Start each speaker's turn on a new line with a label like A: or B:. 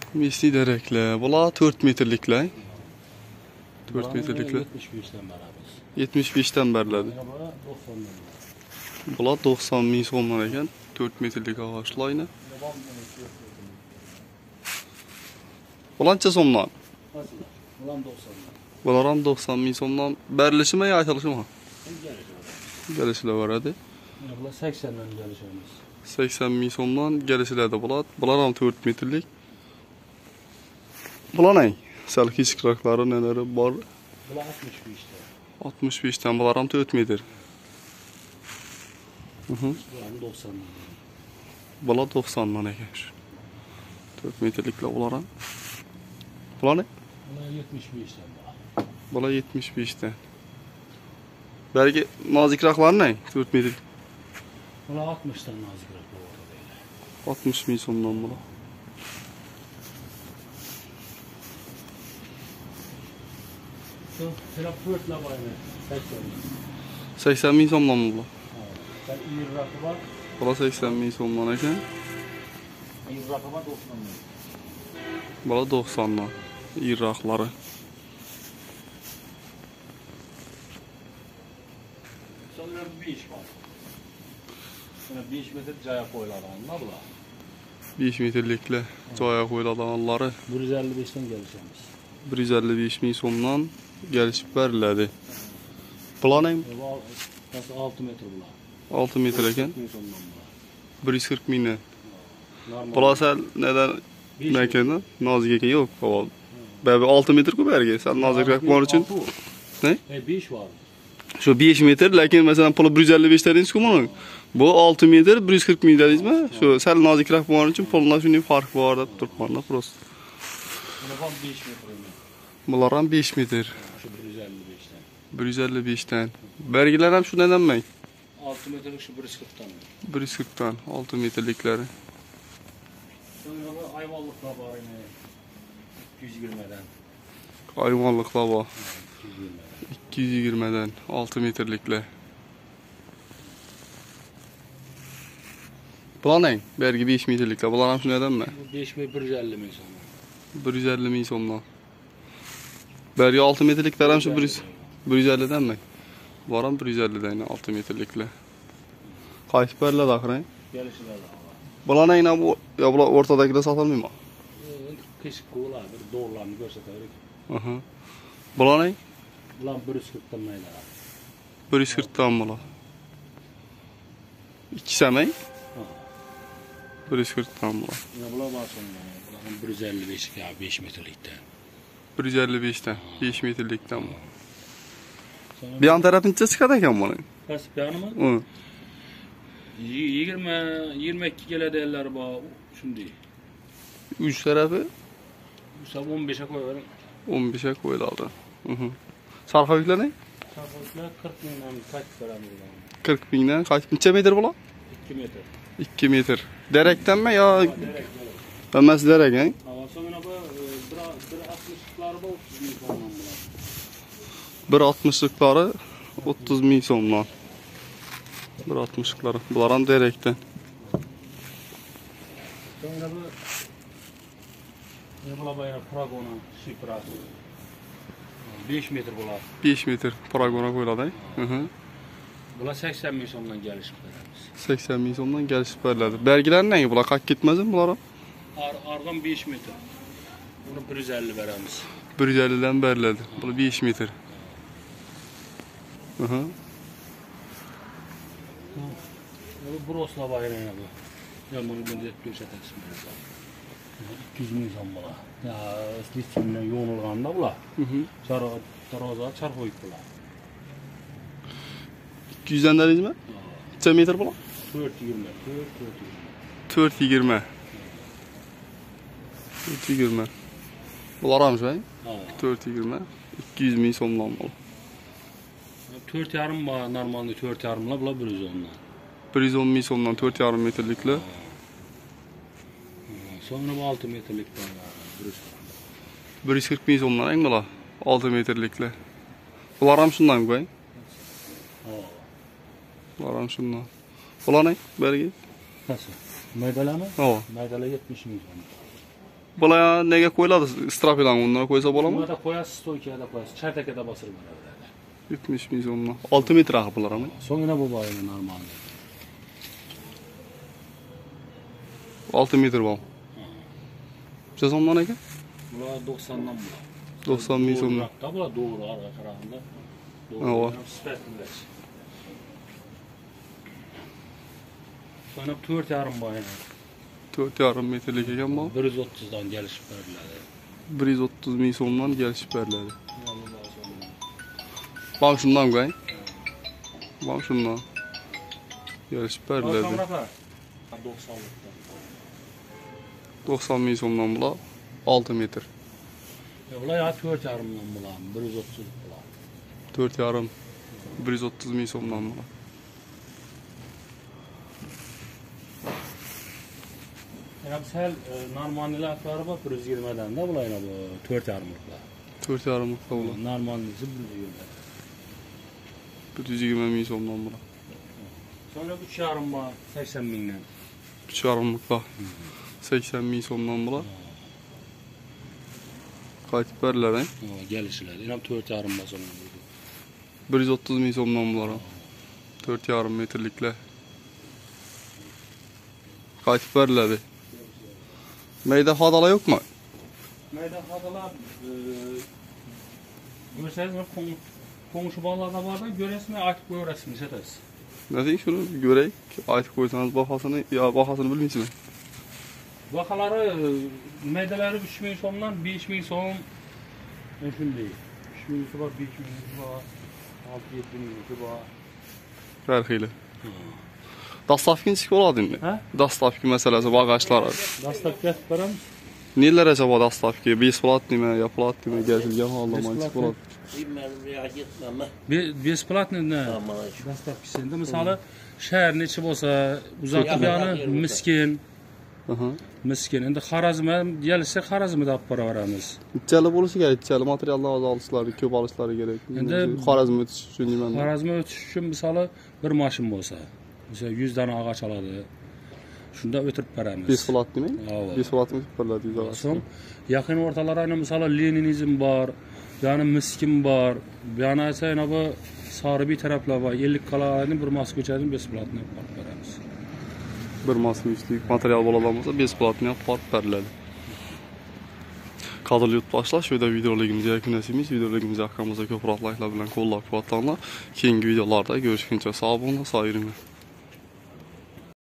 A: Misli derekler. Bular 4 metrliklar. 4 metrliklar. 75'ten beriladi. Bular 90 ming so'mdan ekan. 4 metrlik ağaçlayni. Bulancha so'mdan? Bular ham 90 ming so'mdan berilishimi yo aytilishimi? Gelişler var hadi.
B: Bular 80 dan gelişamiz.
A: 80 ming so'mdan gelişlerde bular. Bular ham 4 metrlik. Bular ne? Sal kichikroqlari neleri bor?
B: Bular 65'te.
A: 65'ten bular ham 4 metr.
B: Bular 90 dan.
A: Bular 90 dan ekan. 4 metrliklar bular ham. Bular ne?
B: Bular 75'ten
A: bular. Bular 75'ten. Belki nazikroqlar ne? 4 metr.
B: Bular 60'dan nazikroq bo'ladi.
A: 60 ming so'mdan bular.
B: Şöyle pörtle var yine.
A: 80 ming so'mdan mı bular?
B: Evet. İyi rakı var.
A: Bular 80 ming so'mdan ekan.
B: İyi rakı var 90 ming.
A: Bular 90 dan. İraqlari.
B: Sonra 5 var. Sonra 5 metre caya qo'yiladi, nima bular?
A: 5 metrliklar joyga qo'yiladiganlari
B: 155'ten gelişemiz.
A: 155 ming so'mdan gelişib beriladi. Bular ne?
B: 6 metre bular.
A: 6 metr ekan. 140 mingdan.
B: Normal.
A: Bular sal neden ne ekan? Nozik ekan yo'q. Babi 6 metr ku bergi. Sal nozikroq bor uchun. Ne?
B: 5 var.
A: Şu 5 metr, lakin mesela pulu 155 dediniz ki bunun. Bu 6 metr 140 ming dediniz mi? Şu sal nozikroq bor uchun pulda shunday farq bor deb turibman prosta.
B: Bunlar 5 metre.
A: Bular ham 5 metr.
B: Şu 155'ten.
A: 155'ten. Belgiler ham shundan mi?
B: 6 metrelik şu 140'tan.
A: 140'tan 6 metrlikleri.
B: Sonra ayvalıklar var yine. 220'den.
A: Hayvanlıklar var.
B: 220'den.
A: 220'den 6 metrlikler. Bular ne? Belki 5 metrlikler. Bular ham shundan mi?
B: 5 metre 150 ming so'm.
A: 150 ming so'mdan. Belki 6 metrlikler ham şu 150'den mi? Bular ham 150'den 6 metrlikler. Qaysi beriladi axir?
B: Gelişler var.
A: Bular ne yine bu ya bular ortadagilar sotilmaymi?
B: Kışık ko'lar bir doğrularını ko'rsataverik.
A: Aha. Bular ne?
B: Bular 140'dan maylar.
A: 140'dan bular. 2 samay? 140'dan bular.
B: Yine bular var sonra. Bular 155 ya 5 metrelikten.
A: 155'ten 5 metrlikten bu.
B: Sonra
A: Bir yan tarafınca çıkar ekan bunun.
B: Kas beyanı mı?
A: Hı.
B: 22 geledi eller bu şimdi.
A: 3 tarafı
B: Sab 15'e koyarım.
A: 15'e koyuldu. Hı hı. Sarfavikler ne?
B: Sarfoslar 40 binden kaç param
A: 40 binden kaç metre bular?
B: 2 metre.
A: 2 metre. Derekten mi ya?
B: Direkt.
A: Ömez derek he?
B: Ama sonra bu bir 60'lar bu 30 bin falan bunlar.
A: 1.60'lıkları 30 ming so'mdan. 1.60'lıkları. Bular ham derekten.
B: Sonra bu bular bayağı Pragona, Şipras. 5 metre bular.
A: 5 metre paragona koyuldu. Hı hı.
B: Bular 80 bin so'mdan gelişip veramiz.
A: 80 ming so'mdan gelişib beriladi. Belgiler ne? Bular qaq ketmazmi bular?
B: Argan 5 metre. Bunu 150 veramiz.
A: 150'den beriladi. Bu 5 metre. Hı hı.
B: Bu Brosla var yine bu. Ya bunu ben de göstereyim. 200 bin so'm bular. Ya isliçimden yo'nilganda bular.
A: Hı hı.
B: Taroza çar qo'yib bular.
A: 200'den dediniz mi? Necha metr bular?
B: 420.
A: 420. 420. Bular ham shu, 420. 200 ming so'mdan bular.
B: 4,5 var normalde 4,5'la bular 110'dan.
A: 110 ming so'mdan 4,5 metrliklar.
B: Sonra bu 6 metrelik var.
A: 140 ming so'mdan eng bular. 6 metrliklar. Bular ham shundan qo'y. Bular ham shundan. Bular ne? Belgi?
B: Nasıl? Maydala mı?
A: Ha.
B: Maydala 70 bin so'm.
A: Bula nega qo'yiladi? Strapilan undan qo'ysa bo'ladimi?
B: Bunda qo'yasiz, stoykaga qo'yasiz. Chartakaga bosirib beradi.
A: 70 ming so'mdan. 6 metr haqi bular ama.
B: So'ngra bu boyini normal.
A: 6 metr bor. Necha so'mdan ekan?
B: Bular 90dan bular.
A: 90 ming so'mdan.
B: Bular doğru arqa qaraganda.
A: Ava.
B: Sifatlilar. Sonra 4,5 boyini.
A: 4,5 metrlik ekan bu.
B: 130dan gelişib beriladi.
A: 130 ming so'mdan kelishib beriladi. Bak şundan qo'ying. Bak şundan. Kelishib beriladi. 90 ming so'mdan bular 6 metr.
B: Bular ya 4,5dan bular, 130 bular.
A: 4,5 130 ming so'mdan bular.
B: Yani sel normalnilar var 120dan da bular yana bu 4,5'lar.
A: 4,5 bular.
B: Normalnisi 120.
A: 120 ming so'mdan bular.
B: Sonra 3,5 var 80 mingdan.
A: 3,5 80 ming so'mdan bular. Qaytib beriladi.
B: Gelişiler. Yana 4,5 var sonra.
A: 130 ming so'mdan bular. 4,5 metrliklar. Qaytib beriladi. Meyda hadala yok mu?
B: Meyda hadalar görseniz komşu bağlarda var da göresini açıp göresini setiriz.
A: Ne diyeyim şunu göreyim. Aytıp koysanız bakasını ya bakasını bilmiyorsunuz.
B: Bakaları meydaları 3 bin so'mdan 5 bin so'm shunday. 3 bin var, 5 bin var, 6-7 bin var.
A: Her xeyli. Dastavkin çıkı oladı indi.
B: Ha?
A: Dastavki meselesi bagajlar.
B: Dastlab kesib beramiz.
A: Neler acaba dastavki? 5 plat nime, ya plat nime gezilgen halda mançı plat.
B: Besplatni ne? Dastlabkisinde misali shaharning ichi bo'lsa, uzoqda yani miskin. Miskin. Endi Xorazmga gelsa Xorazmda olib boraveramiz.
A: İçeli bo'lishi kerak, içeli materiallar az alışları, ko'p alışları kerak.
B: Endi
A: Xorazmga o'tish uchun deyman.
B: Xorazmga o'tish uchun misali bir mashin bo'lsa, mesela 100 dana ağaç aladi. Shunda o'tirib beramiz.
A: 5 plat nime?
B: Ava.
A: 5 plat nime beriladi yüz
B: So'ng yaqin o'rtalarida misali Leninizm bor, yani miskin bor. Yani esa bu Sarıbiy taraflar var. 50 kalarni bir Moskvachadan 5 platni olib beramiz.
A: Bir masum üstlük material bo'ladimiz, 5 plat nime olib beriladi. Qadrli yurtdoshlar, shu yerda videoligimizni yakunlaymiz. Videoligimizni haqqimizda ko'proq like'lar bilan qo'llab-quvvatlanglar. Keyingi videolarda görüşguncha sog' bo'linglar, sog' yuringlar.